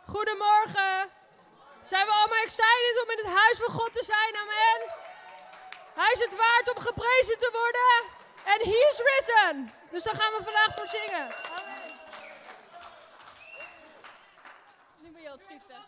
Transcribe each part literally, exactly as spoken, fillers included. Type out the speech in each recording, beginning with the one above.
Goedemorgen. Zijn we allemaal excited om in het huis van God te zijn? Amen. Hij is het waard om geprezen te worden. En he is risen. Dus daar gaan we vandaag voor zingen. Amen. Nu ben je ook schieten.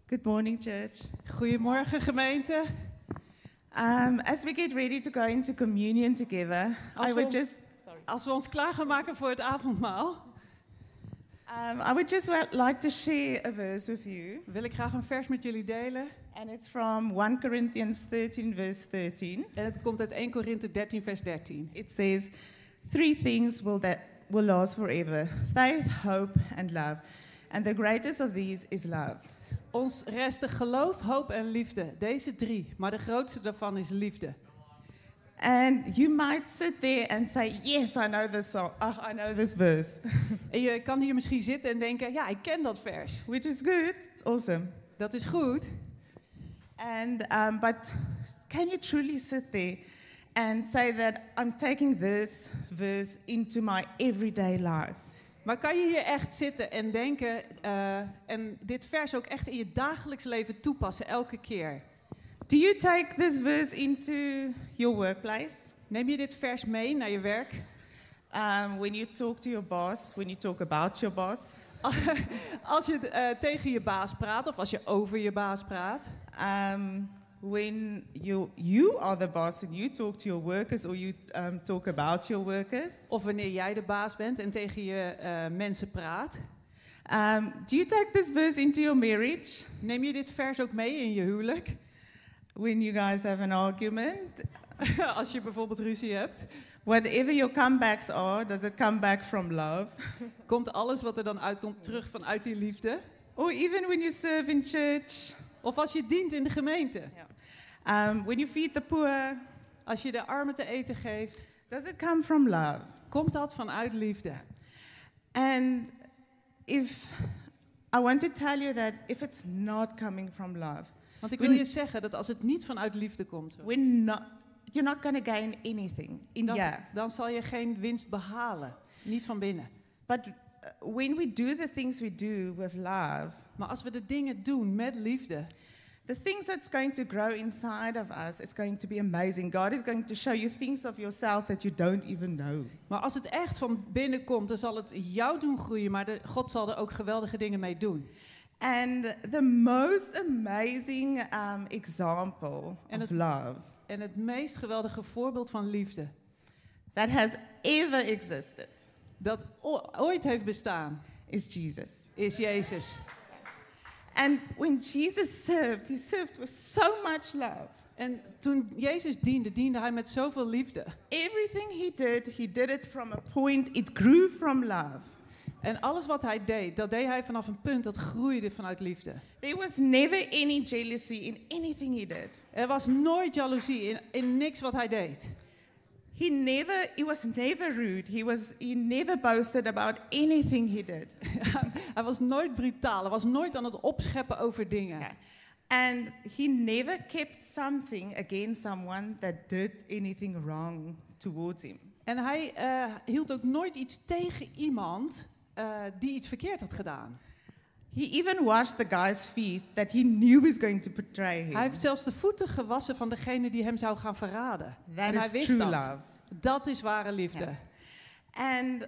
Good morning, church. Goedemorgen, gemeente. Um, as we get ready to go into communion together, Als I we, would ons, just als we ons klaar gaan maken voor het avondmaal, um, I would just well, like to share a verse with you, wil ik graag een vers met jullie delen. and it's from First Corinthians thirteen, verse thirteen. En het komt uit Eerste Korinthe dertien, vers dertien. It says, "Three things will that will last forever: faith, hope, and love. And the greatest of these is love." Ons resten geloof, hoop en liefde. Deze drie, maar de grootste daarvan is liefde. And you might sit there and say, "Yes, I know this song. Oh, I know this verse," En je kan hier misschien zitten en denken, ja, ik ken dat vers. which is good. It's awesome. Dat is goed. And um, but can you truly sit there and say that I'm taking this verse into my everyday life? Maar kan je hier echt zitten en denken uh, en dit vers ook echt in je dagelijks leven toepassen, elke keer? Do you take this verse into your workplace? Neem je dit vers mee naar je werk? Um, when you talk to your boss, when you talk about your boss? Als je uh, tegen je baas praat of als je over je baas praat? Um, when you, you are the boss and you talk to your workers, or you um, talk about your workers? Of wanneer jij de baas bent en tegen je uh, mensen praat? Um, do you take this verse into your marriage? Neem je dit vers ook mee in je huwelijk? When you guys have an argument? Als je bijvoorbeeld ruzie hebt. Whatever your comebacks are, does it come back from love? Komt alles wat er dan uitkomt terug vanuit die liefde? Or even when you serve in church? Of als je dient in de gemeente? Um, when you feed the poor? Als je de armen te eten geeft? Does it come from love? Komt dat vanuit liefde? And if I want to tell you that if it's not coming from love, Want ik wil je zeggen dat als het niet vanuit liefde komt, we're not, you're not going to gain anything in dan, here. dan zal je geen winst behalen. Niet van binnen. But uh, when we do the things we do with love, Maar als we de dingen doen met liefde, the things that's going to grow inside of us, it's going to be amazing. God is going to show you things of yourself that you don't even know. maar als het echt van binnen komt, dan zal het jou doen groeien, maar de, God zal er ook geweldige dingen mee doen. And the most amazing um, example En of het- love En het meest geweldige voorbeeld van liefde that has ever existed dat o- ooit heeft bestaan, is Jesus. is Jezus. And when Jesus served, he served with so much love. En toen Jezus diende, diende hij met zoveel liefde. Everything he did, he did it from a point, it grew from love. En alles wat hij deed, dat deed hij vanaf een punt dat groeide vanuit liefde. There was never any jealousy in anything he did. Er was nooit jaloezie in, in niks wat hij deed. He never, he was never rude. He was, he never boasted about anything he did. Hij was nooit brutaal, hij was nooit aan het opscheppen over dingen. Okay. And he never kept something against someone that did anything wrong towards him. En hij uh, hield ook nooit iets tegen iemand uh, die iets verkeerd had gedaan. He even washed the guy's feet that he knew was going to betray him. Hij heeft zelfs de voeten gewassen van degene die hem zou gaan verraden. That en is hij wist true dat. love. Dat is ware liefde. Yeah. And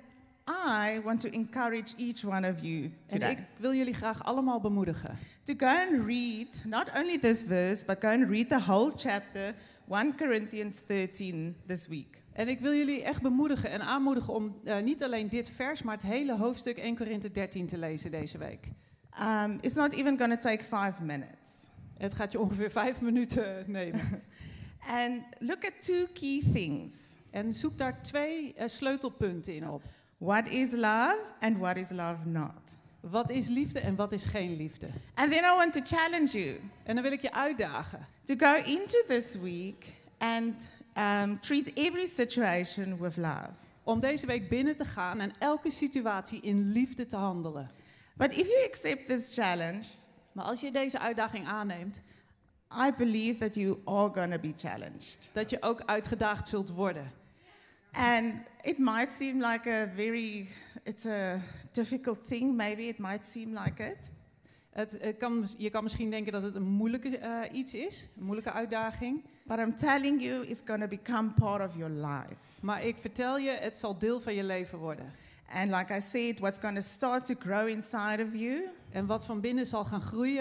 I want to encourage each one of you En today ik wil jullie graag allemaal bemoedigen. to go and read not only this verse, but go and read the whole chapter, First Corinthians thirteen, this week. En ik wil jullie echt bemoedigen en aanmoedigen om uh, niet alleen dit vers, maar het hele hoofdstuk Eerste Korinthe dertien te lezen deze week. Um, it's not even going to take five minutes. Het gaat je ongeveer vijf minuten nemen. And look at two key things. En zoek daar twee uh, sleutelpunten in op. What is love and what is love not? Wat is liefde en wat is geen liefde? And then I want to challenge you En dan wil ik je uitdagen to go into this week and um, treat every situation with love. om deze week binnen te gaan en elke situatie in liefde te handelen. But if you accept this challenge, Maar als je deze uitdaging aanneemt, I believe that you are going to be challenged. dat je ook uitgedaagd zult worden. And it might seem like a very, it's a difficult thing, maybe it might seem like it. Het, het kan, je kan misschien denken dat het een moeilijke uh, iets is, een moeilijke uitdaging. But I'm telling you, it's going to become part of your life. Maar ik vertel je, het zal deel van je leven worden. And like I said, what's going to start to grow inside of you En wat van binnen zal gaan groeien,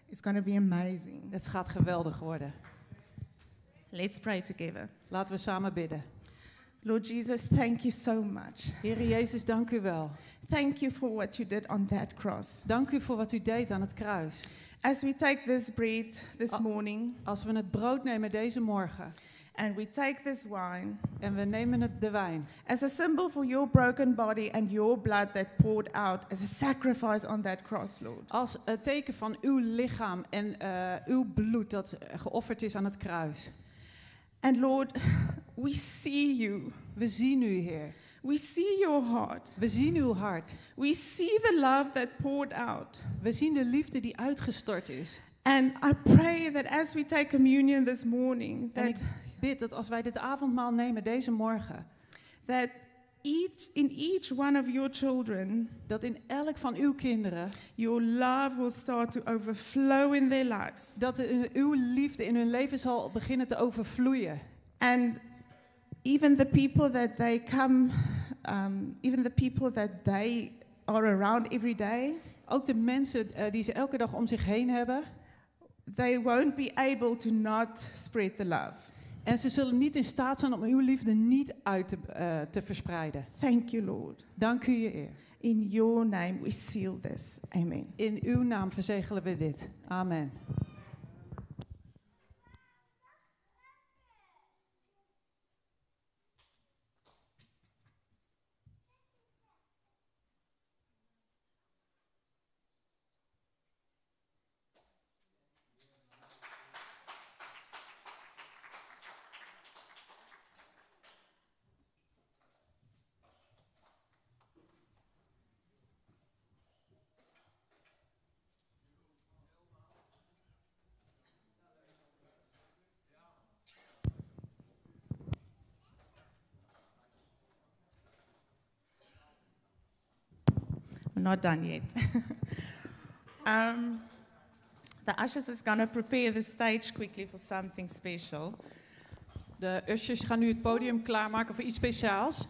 It's going to be amazing. Het gaat geweldig worden. Let's pray together. Laten we samen bidden. Lord Jesus, thank you so much. Heere Jezus, dank u wel. Thank you for what you did on that cross. Dank u voor wat u deed aan het kruis. As we take this bread this Al- morning, Als we het brood nemen deze morgen and we take this wine en we nemen het de wijn as a symbol for your broken body and your blood that poured out as a sacrifice on that cross, Lord. als het teken van uw lichaam en uh, uw bloed dat geofferd is aan het kruis. And Lord, we see you. We zien u, Heer. We see your heart. We zien uw hart. We see the love that poured out. We zien de liefde die uitgestort is. And I pray that as we take communion this morning, En ik that, bid dat als wij dit avondmaal nemen deze morgen, that each, in each one of your children, dat in elk van uw kinderen, your love will start to overflow in their lives. dat de, uw liefde in hun leven zal beginnen te overvloeien. And even the people that they come, um, even the people that they are around every day, Ook de mensen uh, die ze elke dag om zich heen hebben. they won't be able to not spread the love. En ze zullen niet in staat zijn om uw liefde niet uit te, uh, te verspreiden. Thank you, Lord. Dank u, Heer. In your name we seal this. Amen. In uw naam verzegelen we dit. Amen. We're not done yet. um, the ushers is going to prepare the stage quickly for something special. De ushers gaan nu het podium klaarmaken voor iets speciaals.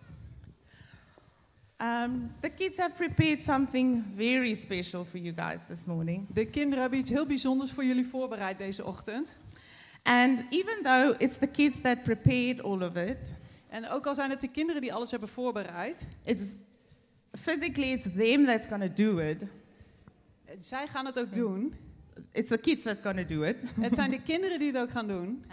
Um, the kids have prepared something very special for you guys this morning. De kinderen hebben iets heel bijzonders voor jullie voorbereid deze ochtend. And even though it's the kids that prepared all of it, En ook al zijn het de kinderen die alles hebben voorbereid, it's physically it's them that's going to do it. zij gaan het ook doen. It's the kids that's going to do it. Het zijn de kinderen die het ook gaan doen.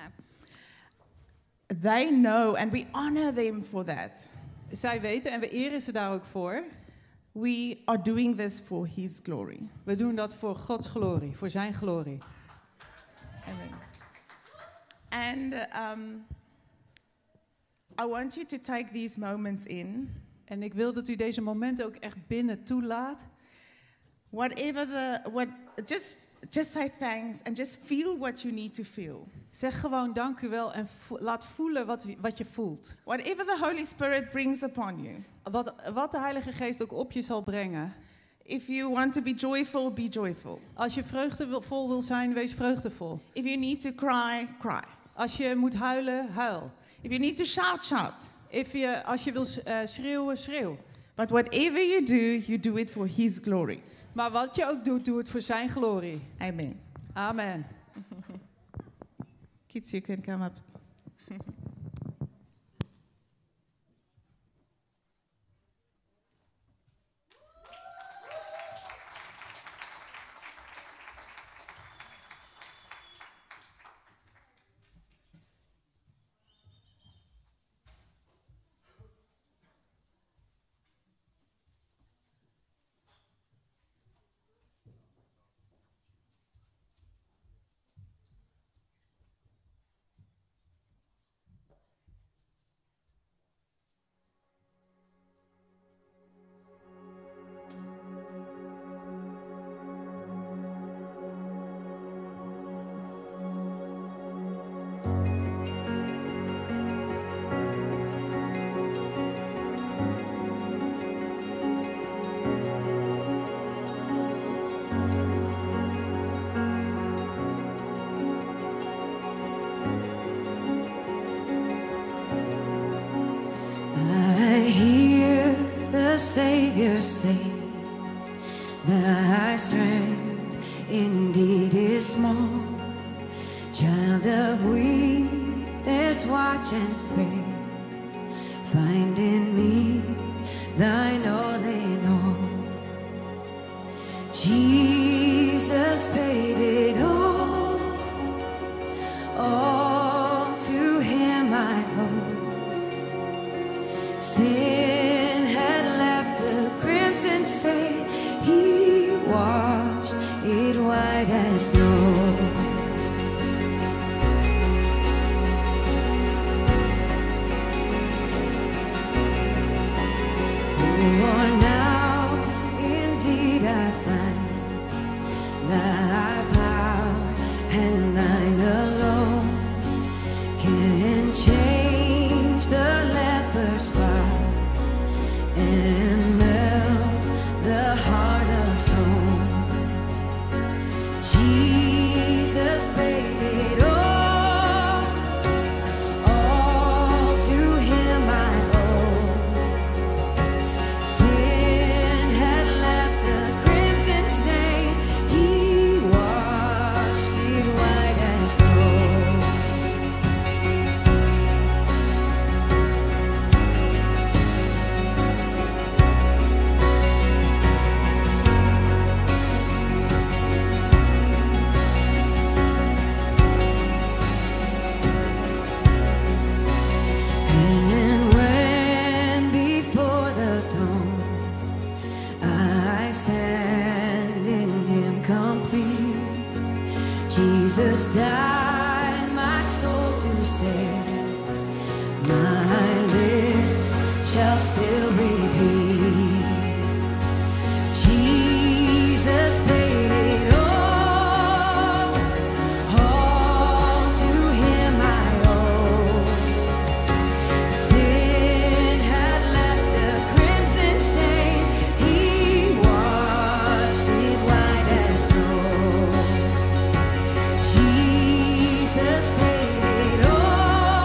They know and we honor them for that. Zij weten en we eren ze daar ook voor. We are doing this for his glory. We doen dat voor Gods glorie, voor zijn glorie. Amen. And um, I want you to take these moments in. En ik wil dat u deze momenten ook echt binnen toelaat. Whatever the what, just just say thanks and just feel what you need to feel. Zeg gewoon dank u wel en vo- laat voelen wat, wat je voelt. Whatever the Holy Spirit brings upon you. Wat, wat de Heilige Geest ook op je zal brengen. If you want to be joyful, be joyful. Als je vreugdevol wil zijn, wees vreugdevol. If you need to cry, cry. Als je moet huilen, huil. If you need to shout, shout. If je, als je wil uh, schreeuwen, schreeuw. But whatever you do, you do it for his glory. Maar wat je ook doet, doe het voor zijn glorie. Amen. Amen. Kids, you can come up. Savior say, thy strength indeed is small. Child of weakness, watch and pray. Find in me thine all in all. Jesus paid it all. All to him I owe. Sin had left a crimson stain. He washed it white as snow. Oh, now indeed I find thy power and thine alone can change the leper's spots and melt the heart of stone. Jesus paid it all, all to him I owe. Sin had left a crimson stain. He washed it white as snow. And when before the throne I stand in him complete, Jesus died my soul to save. My lips shall still repeat, Jesus paid it all, all to him I owe. Sin had left a crimson stain. He washed it white as snow. Jesus paid it all,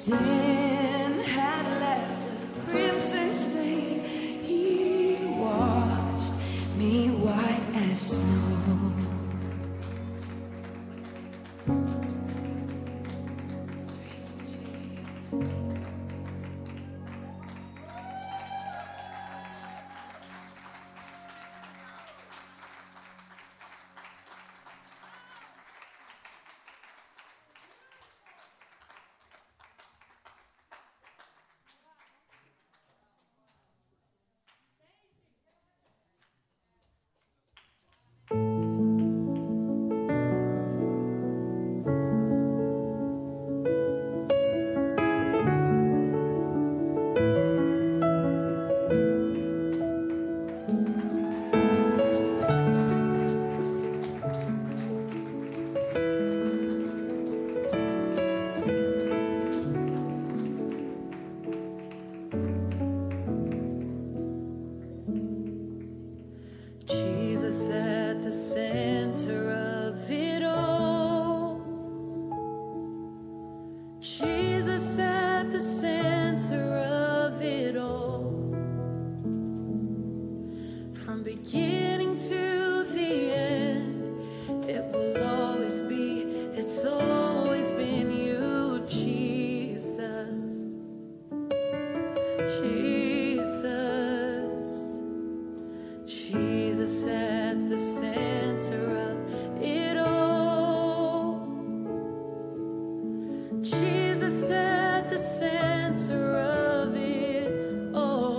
sin had left a crimson stain, he washed me white as snow. Praise you, Jesus. Jesus at the center of it all. Jesus at the center of it all. From beginning to the end, it will always be, it's always been you, Jesus. Jesus. Jesus at the center of it all. Jesus at the center of it all.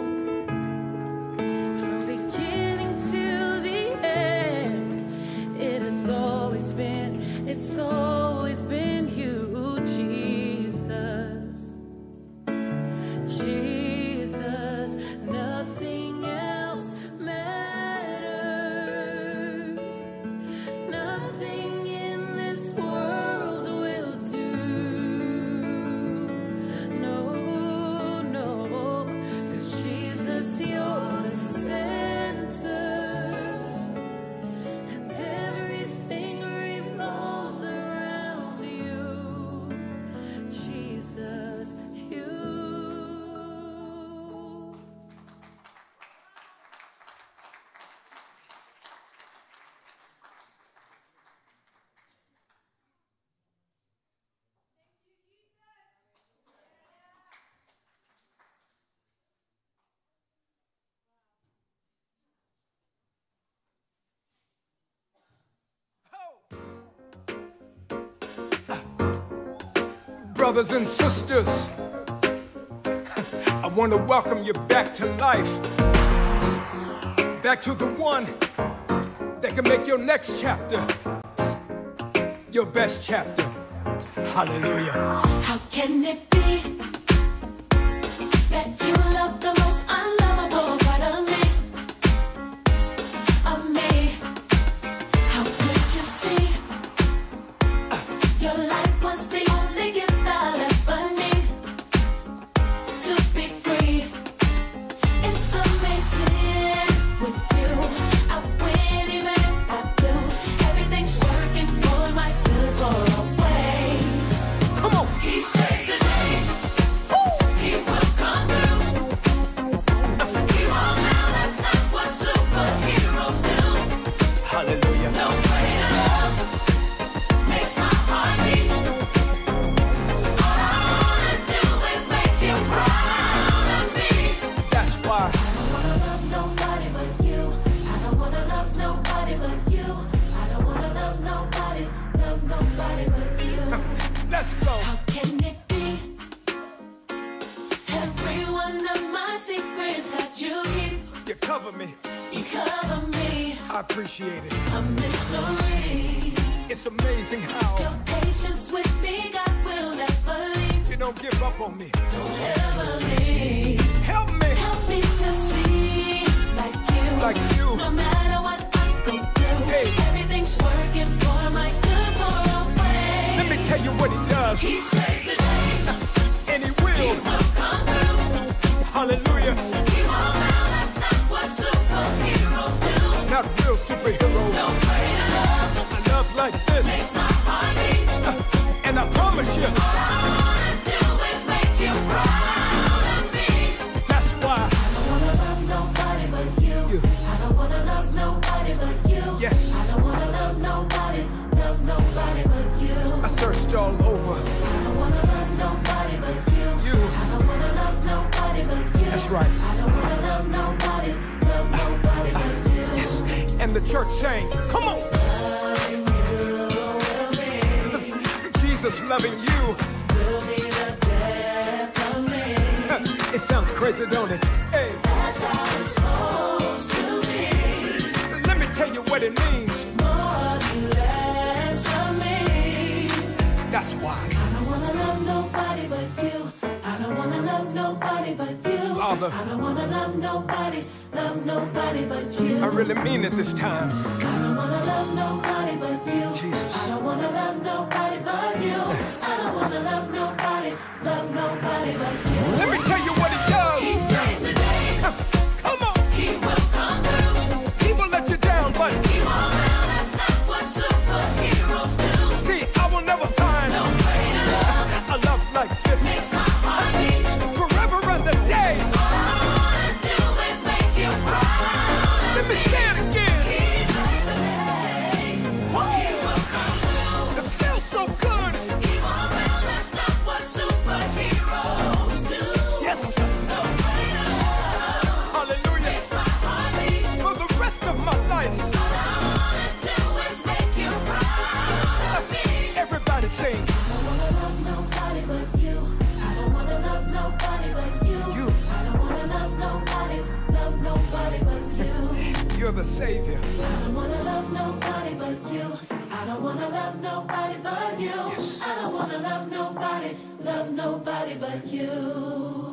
From beginning to the end, it has always been, it's always been you, Jesus. Jesus, nothing else matters. Nothing in this world will do. No, no, 'cause Jesus, you're the center, and everything revolves around you. Jesus, you. Brothers and sisters, I want to welcome you back to life, back to the one that can make your next chapter your best chapter. Hallelujah. How can it be that you love the most unlovable part of me? Of me? How could you see your life was the only gift I'll ever need to be free? It's amazing with you. I win even if I lose. Everything's working for my good for always. Come on. He saves the day. He will come through. You all know that's not what superheroes do. Hallelujah. No greater love makes my heart beat. All I wanna do is make you proud of me. That's why. I don't wanna love nobody but you. I don't wanna love nobody but you. I don't wanna love nobody, love nobody but you. Let's go. How can it be? Every one of my secrets that you keep, You cover me. you cover me. I appreciate it. A mystery. It's amazing how Your patience with me, God will never leave. you don't give up on me. Don't ever leave. Help me. Help me to see like you. Like you. No matter what I go through, Hey. everything's working for my good for always. Let me tell you what he does. He saves the day. And he will. Will come through. Hallelujah. You all know that's not what superheroes do. Not real superheroes. No greater love A love like this. makes my heart beat. And I promise you, All I wanna do all over. I don't wanna love nobody but you. You. I don't wanna love nobody but you. That's right. I don't wanna love nobody, love nobody but you. Yes. And the church saying, come on. Loving you will be, Jesus loving you. will be the death of me. It sounds crazy, don't it? Hey. That's how it's supposed to be. Let me tell you what it means. More and less of me. That's why. I don't wanna love nobody but you. I don't wanna love nobody but you. Father. I don't wanna love nobody, love nobody but you. I really mean it this time. I don't wanna love nobody but you. Jesus. I don't wanna love nobody but you. I don't wanna love nobody, love nobody but you. Let me tell you what it does. He saves the day. Come on. He will come through. He will let you down, but He won't now. That's not what superheroes do. see, I will never find No greater love a love like this. makes my heart beat. Forever and the day. All I wanna do is make you proud. Let me say it again. He saves the day. He will come through. It feels so good. He won't now. That's not what superheroes do. Yes. No greater love Hallelujah. makes my heart beat. For the rest of my life. All I wanna do is make you proud of me. Everybody sing. I don't wanna love nobody but you. I don't wanna love nobody but you. You. I don't wanna love nobody, love nobody but you. You're the Savior. I don't wanna love nobody but you. I don't wanna love nobody but you. I don't wanna love nobody, love nobody but you.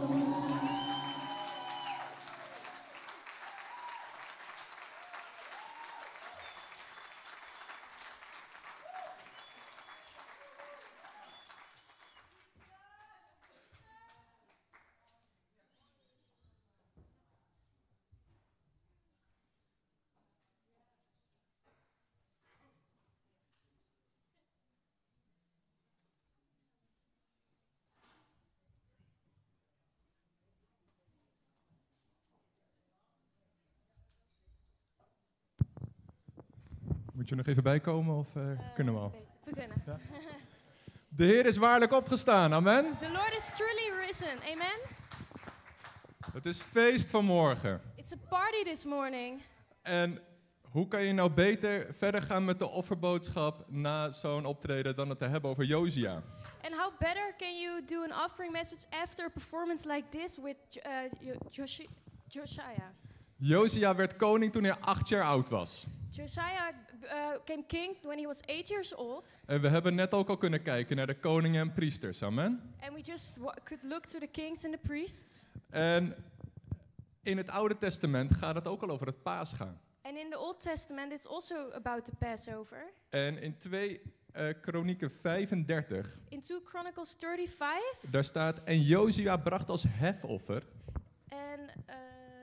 Moet je nog even bijkomen of uh, kunnen we al? We kunnen. De Heer is waarlijk opgestaan, amen. The Lord is truly risen. Amen. Het is feest vanmorgen. It's a party this morning. En hoe kan je nou beter verder gaan met de offerboodschap na zo'n optreden dan het te hebben over Josia? And how better can you do an offering message after a performance like this with uh, Jo- Joshi- Josiah? Josia werd koning toen hij acht jaar oud was. Josiah uh, came king when he was eight years old. En we hebben net ook al kunnen kijken naar de koningen en priesters, amen. And we just wa- could look to the kings and the priests. En in het Oude Testament gaat het ook al over het Pascha. And in the Old Testament, it's also about the Passover. En in twee uh, Kronieken vijfendertig, In two Chronicles thirty-five, daar staat, en Josia bracht als hefoffer, and uh,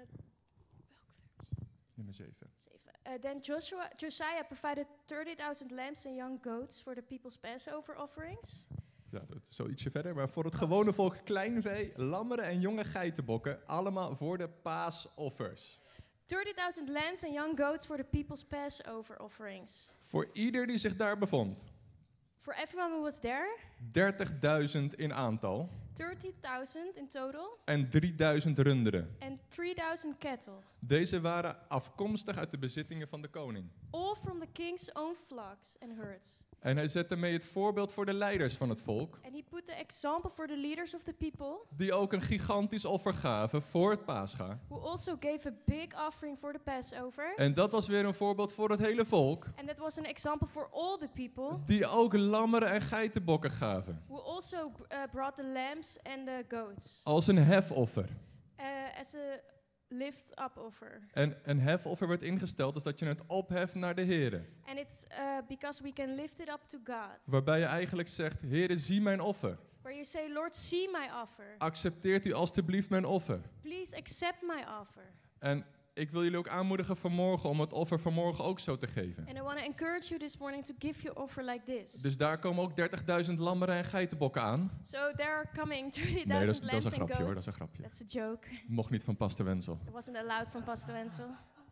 nummer zeven. Uh, then Joshua, Josiah provided thirty thousand lambs and young goats for the people's Passover offerings. Ja, dat is zo ietsje verder. Maar voor het gewone volk klein vee, lammeren en jonge geitenbokken, allemaal voor de paasoffers. thirty thousand lambs and young goats for the people's Passover offerings. Voor ieder die zich daar bevond. For everyone who was there, dertigduizend in aantal thirty thousand in total, en drieduizend runderen. and three thousand cattle, Deze waren afkomstig uit de bezittingen van de koning. all from the king's own flocks and herds. En hij zette mee het voorbeeld voor de leiders van het volk, And he put the example for the leaders of the people, die ook een gigantisch offer gaven voor het Pascha. who also gave a big offering for the Passover. En dat was weer een voorbeeld voor het hele volk, And that was an example for all the people, die ook lammeren en geitenbokken gaven. who also uh, brought the lambs and the goats Als een hefoffer. uh, as a lift-up offer. En een hefoffer werd ingesteld als dat je het opheft naar de Here. And it's uh, because we can lift it up to God. Waarbij je eigenlijk zegt, Heere, zie mijn offer. Where you say, Lord, see my offer. Accepteert u alstublieft mijn offer. Please accept my offer. En ik wil jullie ook aanmoedigen vanmorgen om het offer vanmorgen ook zo te geven. And I want to encourage you this morning to give your offer like this. Dus daar komen ook dertigduizend lammeren en geitenbokken aan. So there are coming thirty Nee, dat is, thousand dat is lambs een and grapje hoor, dat goats. is een grapje. That's a joke. Mocht niet van Pastor Wenzel. It wasn't allowed from Pastor Wenzel.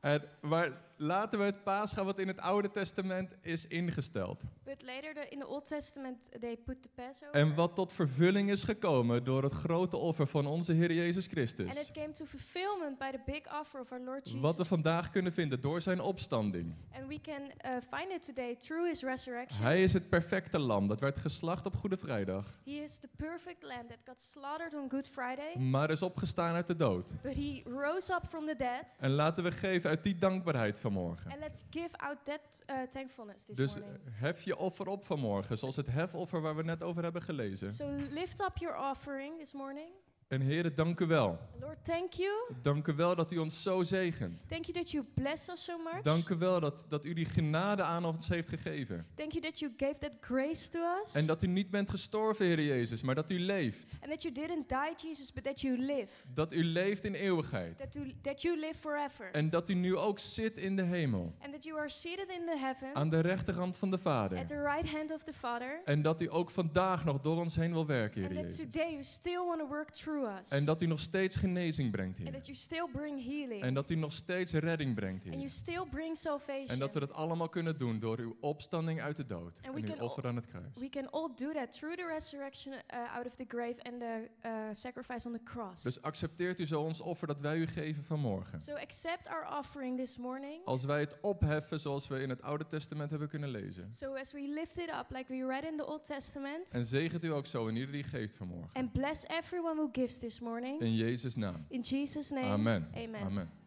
En, maar laten we het paasgaan wat in het Oude Testament is ingesteld. But later the, in the Old Testament they put the Passover. En wat tot vervulling is gekomen door het grote offer van onze Heer Jezus And Christus. it came to fulfillment by the big offer of our Lord Jesus. Wat we vandaag kunnen vinden door zijn opstanding. And we can uh, find it today through his resurrection. Hij is het perfecte lam dat werd geslacht op Goede Vrijdag. He is the perfect lamb that got slaughtered on Good Friday. Maar is opgestaan uit de dood. But he rose up from the dead. En laten we geven uit die dankbaarheid vanmorgen. And let's give out that uh, thankfulness this Dus morning. hef je offer op vanmorgen, zoals het hefoffer waar we net over hebben gelezen. So lift up your offering this morning. En Heere, dank u wel. Lord, thank you. Dank u wel dat u ons zo zegent. Thank you that you bless us so much. Dank u wel dat, dat u die genade aan ons heeft gegeven. Thank you that you gave that grace to us. En dat u niet bent gestorven, Heer Jezus, maar dat u leeft. And that you didn't die, Jesus, but that you live. Dat u leeft in eeuwigheid. That, you, that you live forever. En dat u nu ook zit in de hemel. And that you are seated in the heaven. Aan de rechterhand van de Vader. At the right hand of the Father. En dat u ook vandaag nog door ons heen wil werken, Heer And that Jezus. today you still want to work through us. En dat u nog steeds genezing brengt, And Heer. that you still bring healing. En dat u nog steeds redding brengt, And you Heer. still bring salvation. En dat we dat allemaal kunnen doen door uw opstanding uit de dood. And we En uw can all- offer aan het kruis. We can all do that through the resurrection uh, out of the grave and the uh, sacrifice on the cross. Dus accepteert u zo ons offer dat wij u geven vanmorgen. So accept our offering this morning. Als wij het opheffen zoals we in het Oude Testament hebben kunnen lezen. So as we lift it up like we read in the Old Testament. En zegent u ook zo in ieder die geeft vanmorgen. And bless everyone who gives this morning. In Jezus' naam. In Jesus' name. Amen. Amen. Amen.